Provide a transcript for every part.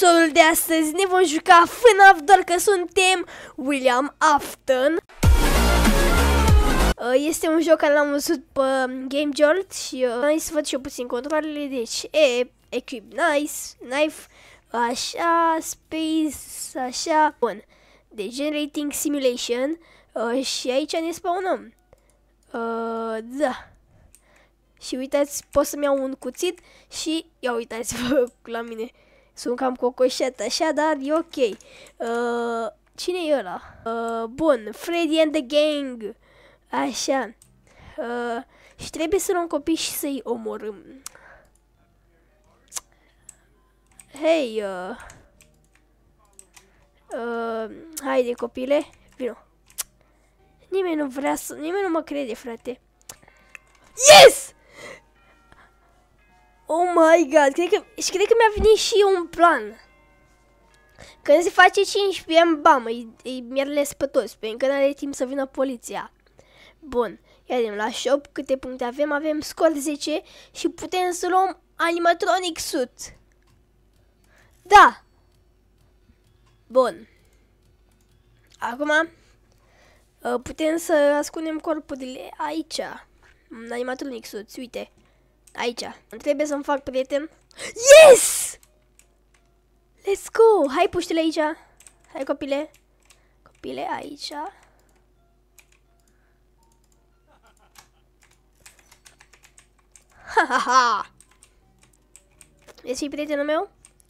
episodul de astăzi ne vom juca FNAF, doar că suntem William Afton. Este un joc care l-am văzut pe Game Jolt și hai să văd și eu puțin controlele. Deci equip knife, așa, space, așa. Bun, de generating simulation și aici ne spawnăm. Da. Și uitați, pot să-mi iau un cuțit și ia uitați-vă la mine. Sunt cam cocoșat așa, dar e ok. Cine e ăla? Bun, Freddy and the Gang. Așa. Și trebuie să luăm copii și să-i omorâm. Hei, haide copile, vino. Nimeni nu vrea să, nimeni nu mă crede, frate. Yes! Oh my god, cred că mi-a venit și un plan. Când se face 5 PM, bam, îi mierlesc pe toți, pentru că n-are timp să vină poliția. Bun, ia vedem la shop câte puncte avem. Avem scor 10 și putem să luăm animatronic suit. Da! Bun. Acum putem să ascundem corpurile aici. În animatronic suit, uite. Aici. Trebuie să-mi fac prieten. Yes! Let's go! Hai, puște-le aici. Hai, copile. Copile, aici. Ha, ha, ha! Ești prietenul meu?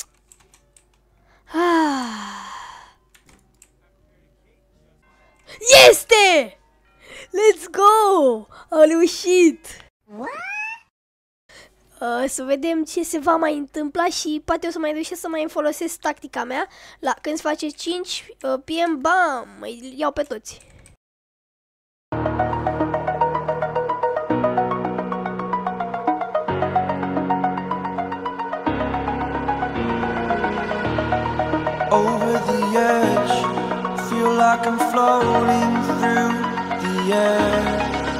Este! Let's go! Am reușit! Să vedem ce se va mai întâmpla și poate o să mai reușesc să mai folosesc tactica mea. Când se face 5 PM, bam, îi iau pe toți. Over the edge, feel like I'm floating through the air.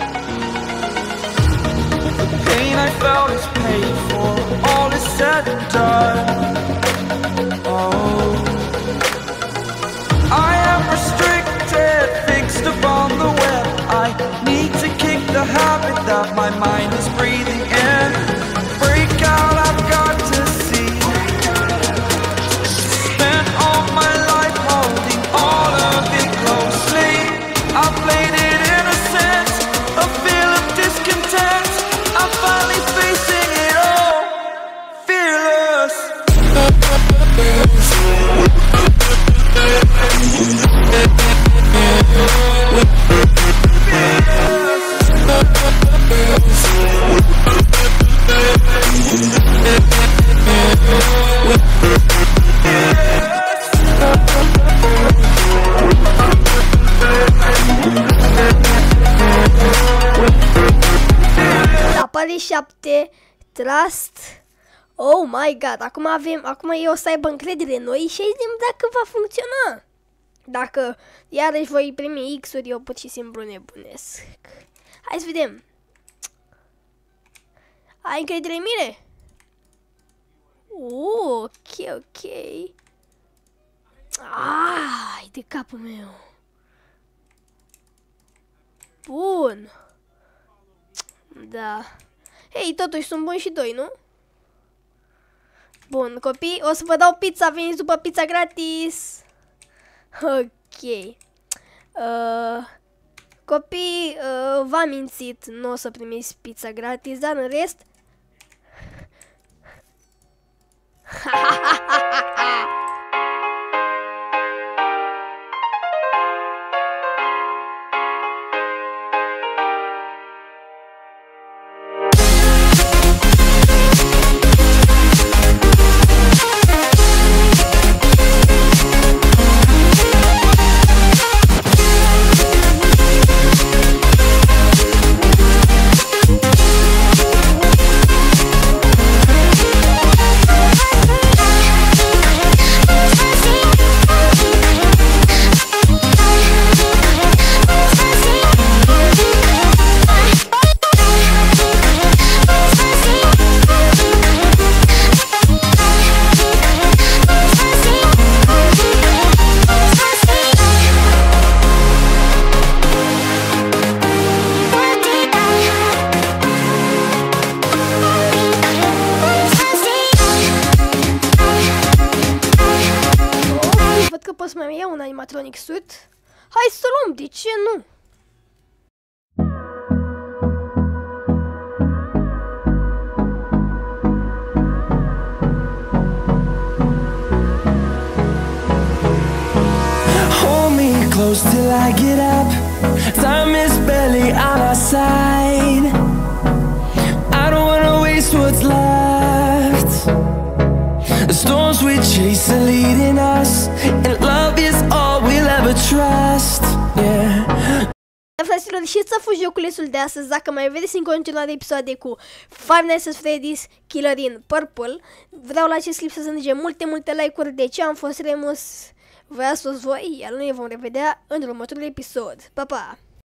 The pain I felt is paid for, all is said and done. Oh, I am restricted, fixed upon the web. I need to kick the habit that my mind is breathing in. Break out, I've got to see. Spent all my life holding all of it closely. I played it innocent, a feel of discontent. I'm finally facing it all, fearless. Apare 7, trust. Oh my god, acum eu o să aibă încredere în noi și vedem dacă va funcționa. Dacă iarăși voi primi X-uri, eu pur și simplu nebunesc. Hai să vedem. Ai încredere în mine? Ok. Ai de capul meu. Bun. Da. Hei, totuși sunt buni și doi, nu? Bun, copii, o să vă dau pizza, veniți după pizza gratis. Ok. Copii, v-am mințit, nu o să primiți pizza gratis, dar în rest... pot să mai iau un animatronic suit? Hai să luăm, de ce nu? Close till I get up. Time is barely on our side. I don't wanna waste what's left. The storms we chase are leading us, and love is all we'll ever trust. Yeah. Fraților, și să fugi joculețul de astăzi. Dacă mai vedeți în continuare episoade cu Five Nights at Freddy's Killer in Purple, vreau la acest clip să strângem multe like-uri. De ce am fost Remus? Vă ați fost voi, iar noi ne vom revedea în următorul episod. Pa, pa!